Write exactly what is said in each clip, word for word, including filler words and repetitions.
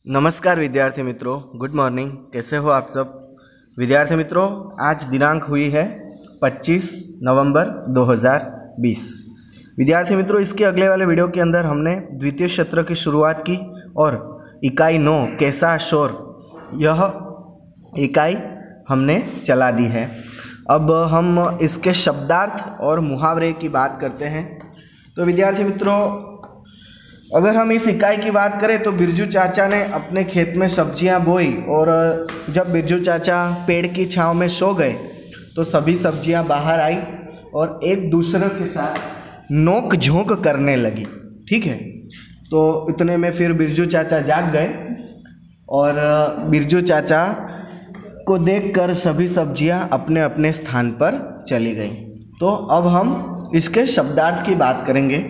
नमस्कार विद्यार्थी मित्रों, गुड मॉर्निंग। कैसे हो आप सब विद्यार्थी मित्रों? आज दिनांक हुई है पच्चीस नवंबर दो हज़ार बीस। विद्यार्थी मित्रों, इसके अगले वाले वीडियो के अंदर हमने द्वितीय सत्र की शुरुआत की और इकाई नौ कैसा शोर, यह इकाई हमने चला दी है। अब हम इसके शब्दार्थ और मुहावरे की बात करते हैं। तो विद्यार्थी मित्रों, अगर हम इस इकाई की बात करें तो बिरजू चाचा ने अपने खेत में सब्जियां बोई और जब बिरजू चाचा पेड़ की छांव में सो गए तो सभी सब्जियां बाहर आई और एक दूसरे के साथ नोक झोंक करने लगी। ठीक है, तो इतने में फिर बिरजू चाचा जाग गए और बिरजू चाचा को देखकर सभी सब्जियां अपने अपने स्थान पर चली गई। तो अब हम इसके शब्दार्थ की बात करेंगे।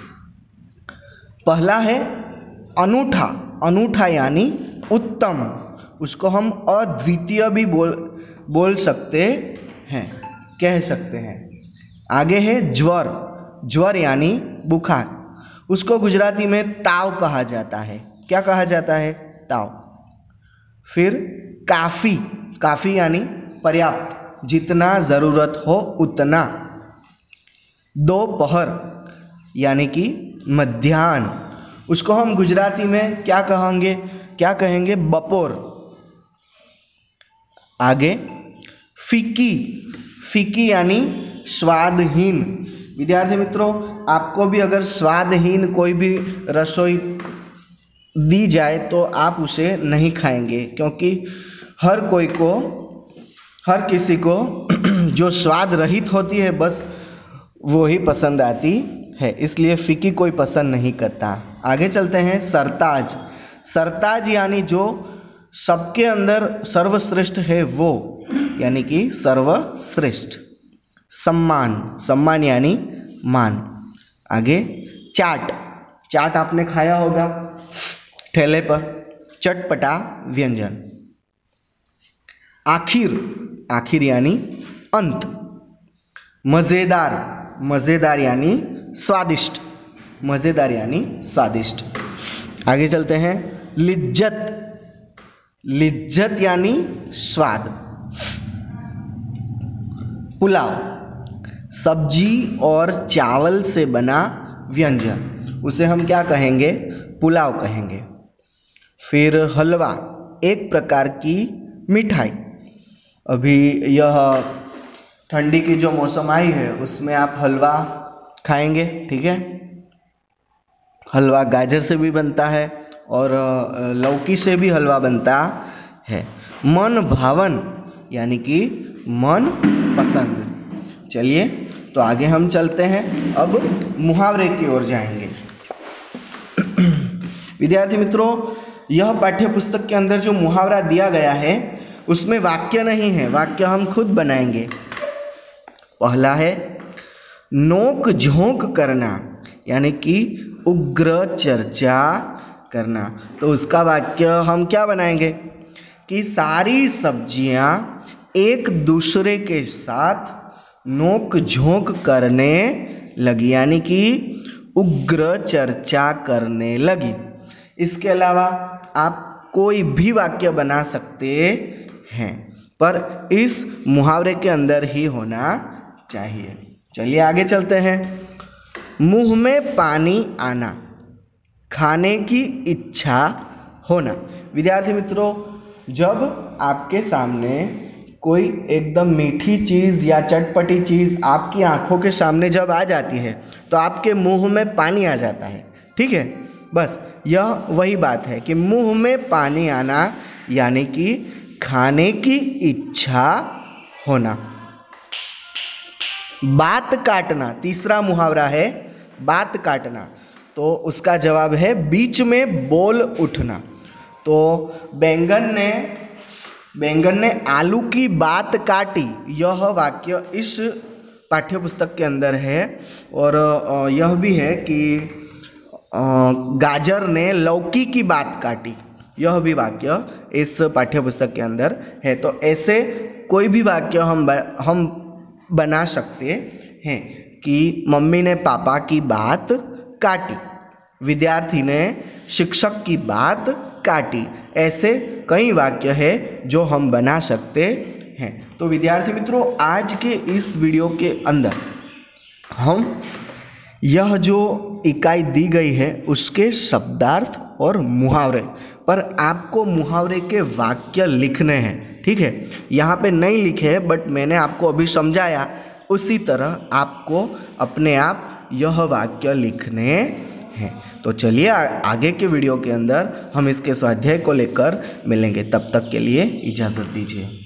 पहला है अनूठा। अनूठा यानी उत्तम, उसको हम अद्वितीय भी बोल बोल सकते हैं, कह सकते हैं। आगे है ज्वर। ज्वर यानी बुखार, उसको गुजराती में ताव कहा जाता है। क्या कहा जाता है? ताव। फिर काफ़ी। काफ़ी यानी पर्याप्त, जितना ज़रूरत हो उतना। दोपहर यानी कि मध्याह्न, उसको हम गुजराती में क्या कहेंगे? क्या कहेंगे? बपोर। आगे फीकी। फीकी यानी स्वादहीन। विद्यार्थी मित्रों, आपको भी अगर स्वादहीन कोई भी रसोई दी जाए तो आप उसे नहीं खाएंगे, क्योंकि हर कोई को, हर किसी को जो स्वाद रहित होती है बस वो ही पसंद आती है, इसलिए फीकी कोई पसंद नहीं करता। आगे चलते हैं। सरताज। सरताज यानी जो सबके अंदर सर्वश्रेष्ठ है वो, यानी कि सर्वश्रेष्ठ। सम्मान। सम्मान यानी मान। आगे चाट। चाट आपने खाया होगा ठेले पर, चटपटा व्यंजन। आखिर। आखिर यानी अंत। मज़ेदार। मज़ेदार यानी स्वादिष्ट। मज़ेदार यानी स्वादिष्ट। आगे चलते हैं। लिज्जत। लिज्जत यानी स्वाद। पुलाव। सब्जी और चावल से बना व्यंजन, उसे हम क्या कहेंगे? पुलाव कहेंगे। फिर हलवा, एक प्रकार की मिठाई। अभी यह ठंडी की जो मौसम आई है उसमें आप हलवा खाएंगे। ठीक है, हलवा गाजर से भी बनता है और लौकी से भी हलवा बनता है। मन भावन यानी कि मन पसंद। चलिए, तो आगे हम चलते हैं, अब मुहावरे की ओर जाएंगे। विद्यार्थी मित्रों, यह पाठ्य पुस्तक के अंदर जो मुहावरा दिया गया है उसमें वाक्य नहीं है, वाक्य हम खुद बनाएंगे। पहला है नोक झोंक करना, यानी कि उग्र चर्चा करना। तो उसका वाक्य हम क्या बनाएंगे कि सारी सब्जियां एक दूसरे के साथ नोक झोंक करने लगी, यानी कि उग्र चर्चा करने लगी। इसके अलावा आप कोई भी वाक्य बना सकते हैं, पर इस मुहावरे के अंदर ही होना चाहिए। चलिए आगे चलते हैं। मुंह में पानी आना, खाने की इच्छा होना। विद्यार्थी मित्रों, जब आपके सामने कोई एकदम मीठी चीज़ या चटपटी चीज़ आपकी आंखों के सामने जब आ जाती है तो आपके मुंह में पानी आ जाता है। ठीक है, बस यह वही बात है कि मुंह में पानी आना यानी कि खाने की इच्छा होना। बात काटना, तीसरा मुहावरा है बात काटना। तो उसका जवाब है बीच में बोल उठना। तो बैंगन ने बैंगन ने आलू की बात काटी, यह वाक्य इस पाठ्य पुस्तक के अंदर है। और यह भी है कि गाजर ने लौकी की बात काटी, यह भी वाक्य इस पाठ्य पुस्तक के अंदर है। तो ऐसे कोई भी वाक्य हम हम बना सकते हैं कि मम्मी ने पापा की बात काटी, विद्यार्थी ने शिक्षक की बात काटी। ऐसे कई वाक्य है जो हम बना सकते हैं। तो विद्यार्थी मित्रों, आज के इस वीडियो के अंदर हम यह जो इकाई दी गई है उसके शब्दार्थ और मुहावरे पर आपको मुहावरे के वाक्य लिखने हैं। ठीक है, यहाँ पे नहीं लिखे हैं बट मैंने आपको अभी समझाया, उसी तरह आपको अपने आप यह वाक्य लिखने हैं। तो चलिए आगे के वीडियो के अंदर हम इसके स्वाध्याय को लेकर मिलेंगे। तब तक के लिए इजाज़त दीजिए।